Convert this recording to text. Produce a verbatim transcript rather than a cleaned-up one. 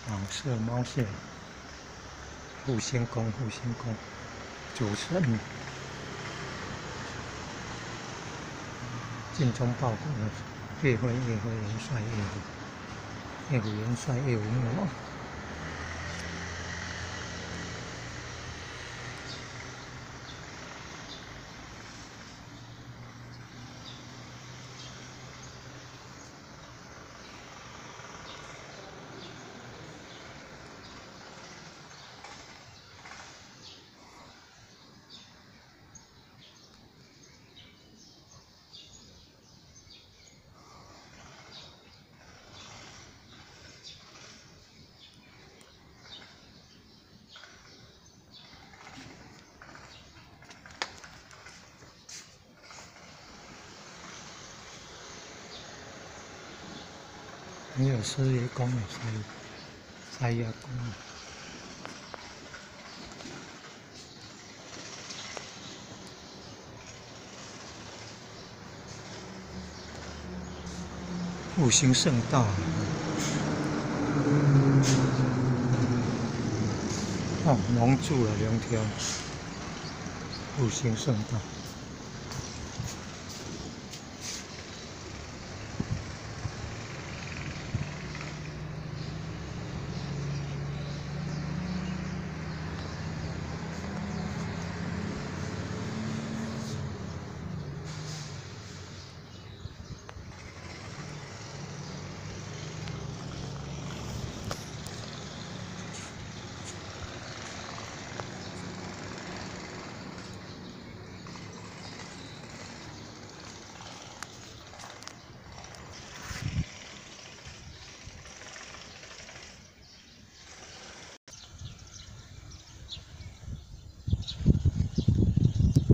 黄色猫线，复兴宫，复兴宫，主神，尽忠报国，岳飞，岳飞元帅，岳虎，岳虎元帅，岳武穆王。 还有狮爷宫的狮狮爷宫，复兴圣道，哦，龙柱了两条，复兴圣道。